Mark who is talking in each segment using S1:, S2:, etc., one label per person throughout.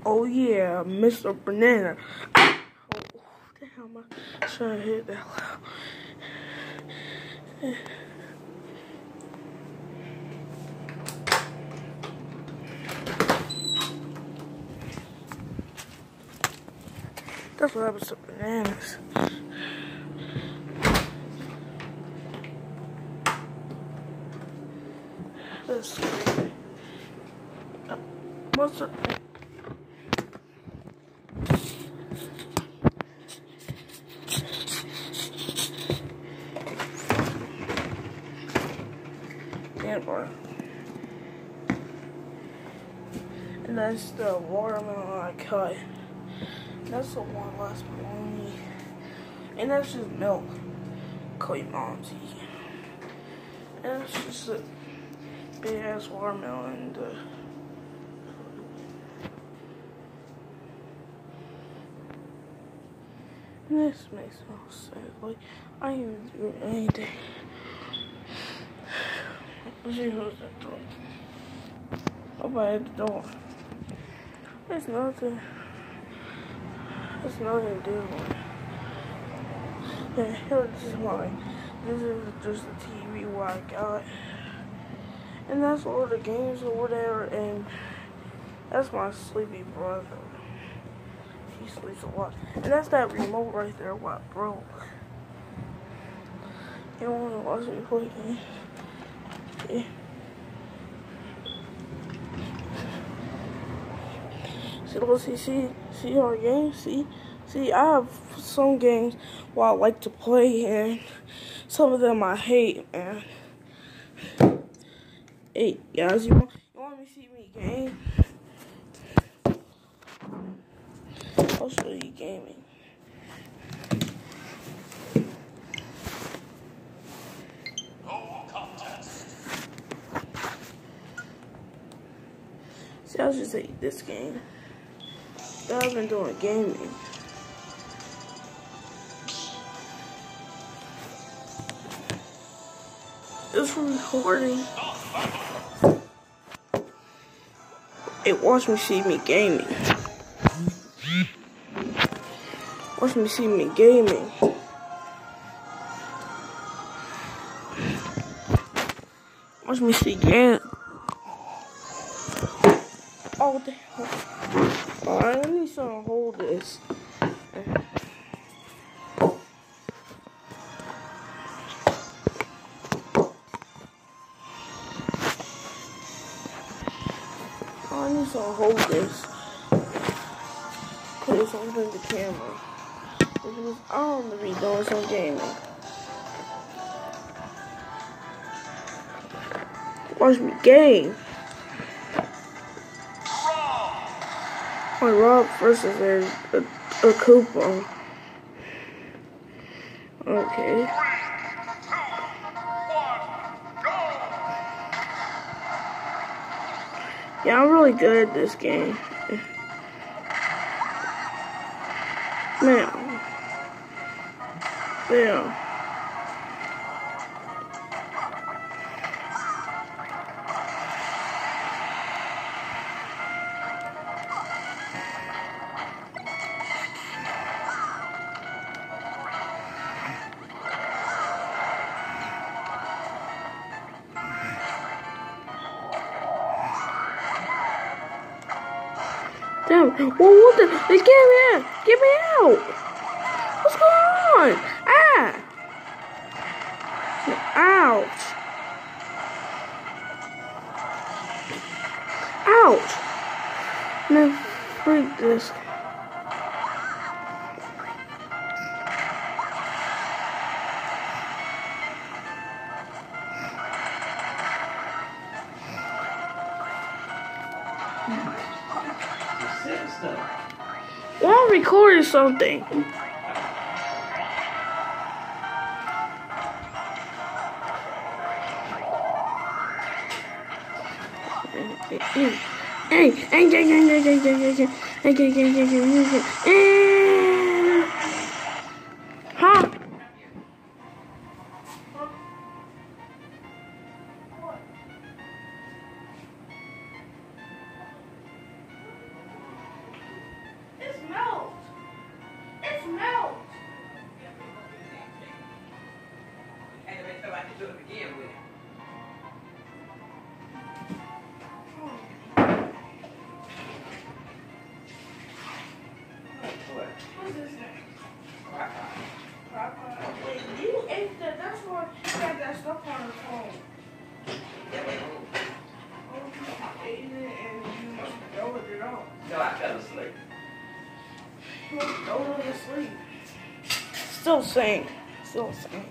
S1: Oh yeah, Mr. Banana. Oh, damn, I'm trying to hit that loud. That's what happens to bananas. That's crazy. What's the... And that's the watermelon I cut. That's the one last bologna. And that's just milk. Coy Monty. And it's just a big ass watermelon. This makes no sense. Like, I ain't even doing anything. Let's see who's at the door. Nobody at the door. There's nothing. There's nothing to do. Yeah, this is mine. This is just the TV what I got. And that's all the games or whatever. And that's my sleepy brother. He sleeps a lot. And that's that remote right there what broke. You don't want to watch me play games. Yeah. See our games? See, I have some games what I like to play, and some of them I hate, man. Hey, guys, you want me to see me game? I'll show you gaming. See, I'll just say this game. I've been doing gaming. It's recording. Hey, watch me see me gaming. Watch me see me gaming. Watch me see game. Oh, what the hell? Alright, I need someone to hold this. I need someone to hold this. Put this on the camera. Because I'm gonna be doing some gaming. Watch me game. My Rob versus a coupon. Okay. Yeah, I'm really good at this game. Man. Yeah. Damn. Well, what the? They get me out. Get me out. What's going on? Ah. Ouch. Ouch. Man, freak this. Well, I'm recording something. Huh?
S2: I fell asleep.
S1: Go to sleep. Still sing. Still sing.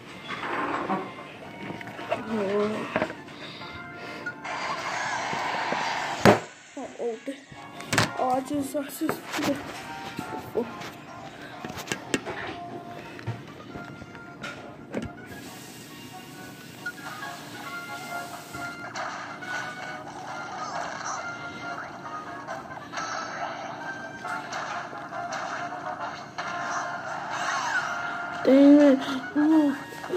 S1: Oh, I just. Dang it. No.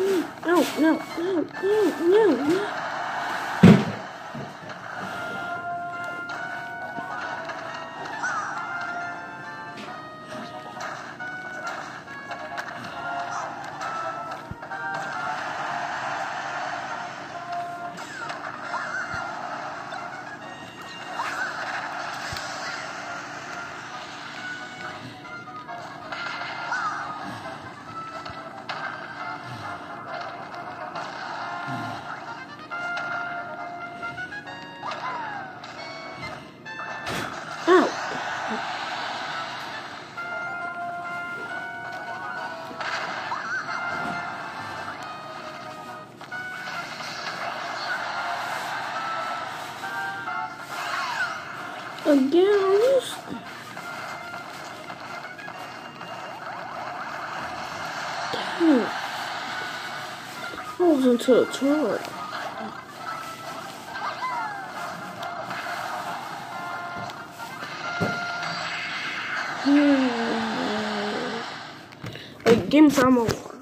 S1: Again, damn, falls into the toilet. Like, game time over.